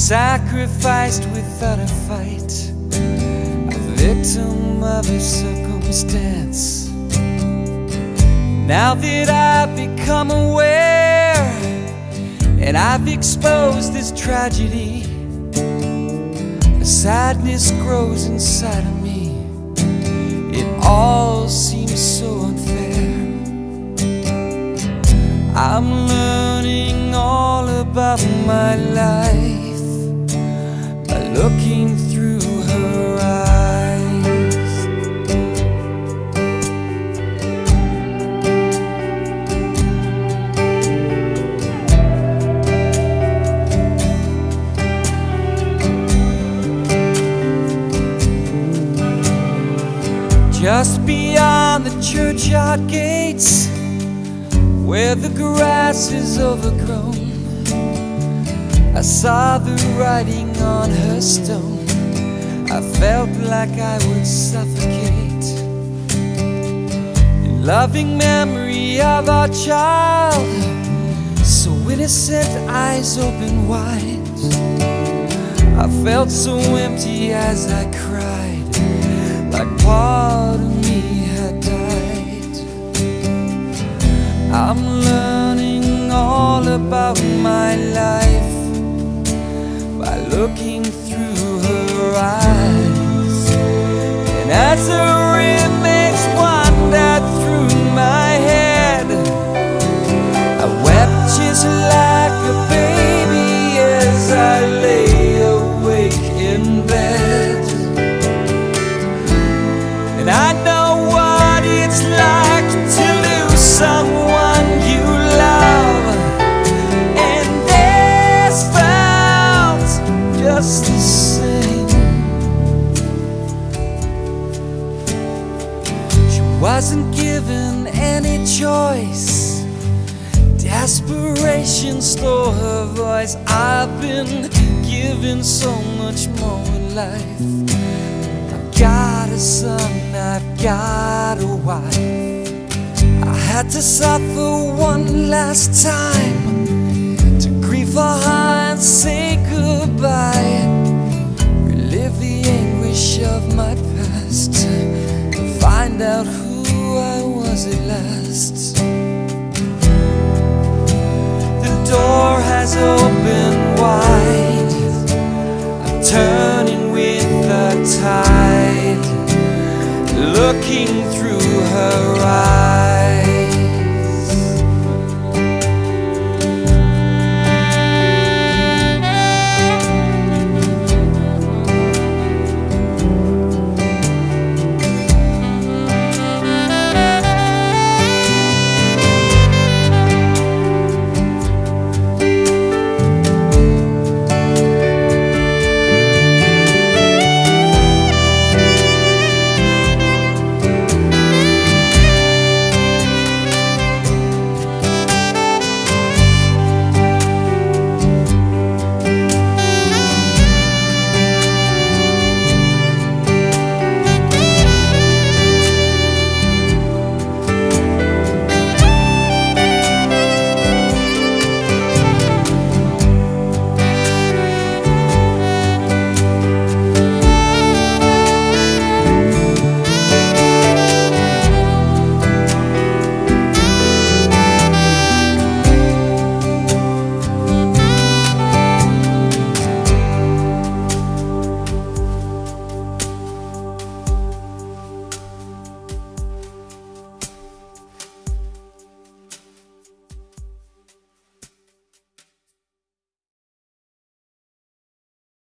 sacrificed without a fight, a victim of a circumstance. Now that I've become aware and I've exposed this tragedy, a sadness grows inside of me. It all seems so unfair. I'm learning all about my life by looking through her eyes. Just beyond the churchyard gates, where the grass is overgrown, I saw the writing on her stone. I felt like I would suffocate. In loving memory of our child, so innocent, eyes open wide. I felt so empty as I cried, like part of me had died. I'm learning all about my life by looking through her eyes. And as her image wandered through my head, I wept just like a baby as I lay awake in bed. And I know what it's like to lose someone you love, and this felt just the same. She wasn't given any choice. Desperation stole her voice. I've been given so much more in life. I've got a son, I've got a wife. I had to suffer one last time to grieve for her and say goodbye, relive the anguish of my past, to find out who I was at last. The door has opened